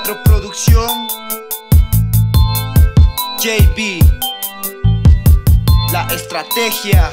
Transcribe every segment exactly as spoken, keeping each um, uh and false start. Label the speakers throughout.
Speaker 1: cuatro Producción, J B, La Estrategia.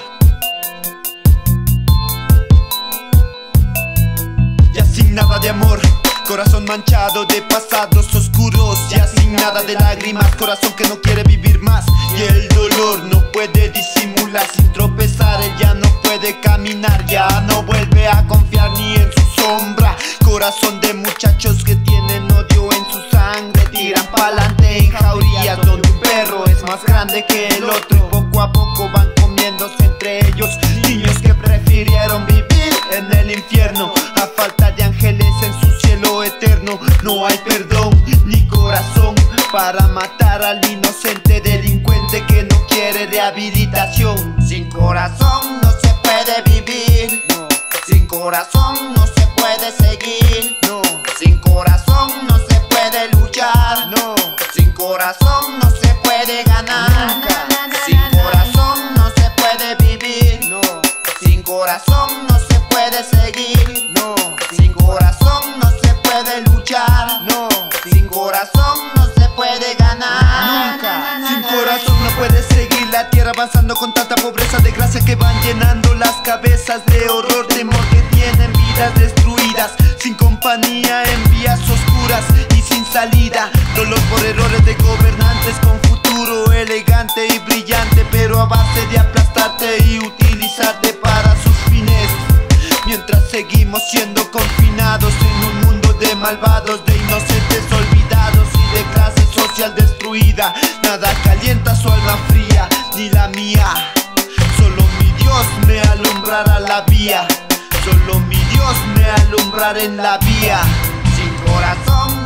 Speaker 1: Ya sin nada de amor, corazón manchado de pasados oscuros. Ya sin nada de lágrimas, corazón que no quiere vivir más. Y el dolor no puede disimular, sin tropezar él ya no puede caminar. Ya no vuelve a confiar ni en su sombra. Corazón de muchachos que tienen odio en su sangre, tiran pa'lante en jaurías donde un perro es más grande que el otro. Y poco a poco van comiéndose entre ellos, niños que prefirieron vivir en el infierno. A falta de ángeles en su cielo eterno, no hay perdón ni corazón para matar al inocente delincuente que no quiere rehabilitación. Sin corazón no se puede vivir, no. Sin corazón no se puede seguir, no. Sin corazón no se puede luchar, no. Sin corazón no se puede ganar, nunca. Sin corazón no se puede vivir, no. Sin corazón no se puede seguir, no. Sin corazón no se puede luchar, no. Sin corazón no se puede ganar, nunca. Sin corazón no puede seguir la tierra avanzando con tanta pobreza, desgracia que van llenando las cabezas de horror, temor que tienen vidas destruidas, sin compañía en vías oscuras y sin salida. Dolor por errores de gobernantes con futuro elegante y brillante, pero a base de aplastarte y utilizarte para sus fines. Mientras seguimos siendo confinados en un mundo de malvados, de inocentes olvidados y de clase social destruida. Nada calienta su alma fría, ni la mía. Solo mi Dios me alumbrará la vía. Solo mi Dios me alumbrará en la vía. Sin corazón